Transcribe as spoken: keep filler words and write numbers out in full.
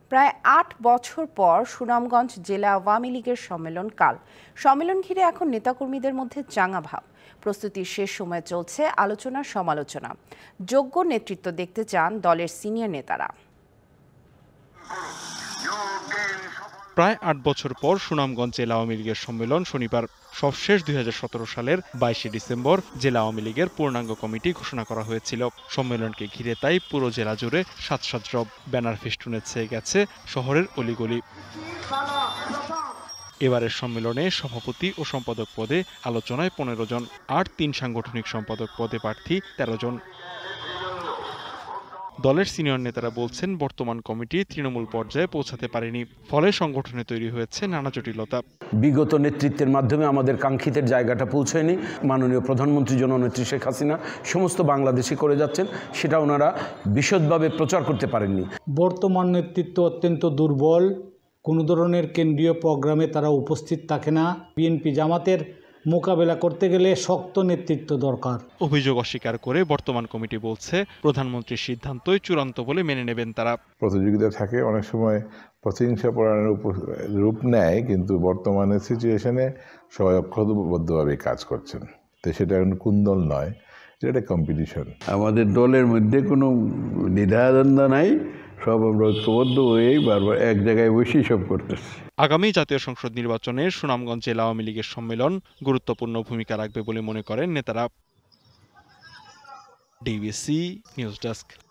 প্রায় আট বছর পর সুনামগঞ্জ জেলা আওয়ামী লীগের সম্মেলন কাল। সম্মেলন ঘিরে এখন নেতাকর্মীদের মধ্যে চাঙা ভাব। প্রস্তুতির শেষ সময় চলছে আলোচনা সমালোচনা। যোগ্য নেতৃত্ব দেখতে চান দলের সিনিয়র নেতারা। প্রায় আট বছর পর সুনামগঞ্জ জেলা আওয়ামী লীগের সম্মেলন শনিবার সবশেষ দুই হাজার সতেরো সালের বাইশে ডিসেম্বর জেলা আওয়ামী লীগের পূর্ণাঙ্গ কমিটি ঘোষণা করা হয়েছিল। সম্মেলনকে ঘিরে তাই পুরো জেলা জুড়ে সাজ সাজ রব, ব্যানার ফেস্টুনে ছেয়ে গেছে শহরের অলিগলি। এবারের সম্মেলনে সভাপতি ও সম্পাদক পদে আলোচনায় পনেরো জন, আর তিন সাংগঠনিক সম্পাদক পদে প্রার্থী তেরো জন। দলের সিনিয়র নেতারা বলছেন, বর্তমান কমিটি তৃণমূল পর্যায়ে পৌঁছাতে পারেনি, ফলে সংগঠনে তৈরি হয়েছে নানা জটিলতা। বিগত নেতৃত্বের মাধ্যমে আমাদের কাঙ্ক্ষিতের জায়গাটা পৌঁছায়নি। মাননীয় প্রধানমন্ত্রী জননেত্রী শেখ হাসিনা সমস্ত বাংলাদেশে করে যাচ্ছেন, সেটা ওনারা বিশদভাবে প্রচার করতে পারেননি। বর্তমান নেতৃত্ব অত্যন্ত দুর্বল, কোনো ধরনের কেন্দ্রীয় প্রোগ্রামে তারা উপস্থিত থাকে না। বিএনপি জামাতের মোকাবেলা করতে গেলে শক্ত নেতৃত্ব দরকার। অভিযোগ অস্বীকার করে বর্তমান কমিটি বলছে, প্রধানমন্ত্রীর সিদ্ধান্তই চূড়ান্ত বলে মেনে নেবেন তারা। প্রতিযোগিতা থাকে, অনেক সময় প্রতিহিংসা পরায়ণের রূপ নেয়, কিন্তু বর্তমানে সিচুয়েশনে সবাই ঐক্যবদ্ধভাবে কাজ করছেন, তো সেটা এখন কুন্দল নয়, এটা কম্পিটিশন। আমাদের দলের মধ্যে কোনো দ্বিধাদ্বন্দ্ব নাই, সব আমরা ঐক্যবদ্ধ হয়েই বারবার এক জায়গায় বসেই সব করতেছি। আগামী জাতীয় সংসদ নির্বাচনে সুনামগঞ্জ জেলা আওয়ামী লীগের সম্মেলন গুরুত্বপূর্ণ ভূমিকা রাখবে বলে মনে করেন নেতারা। DBC news desk.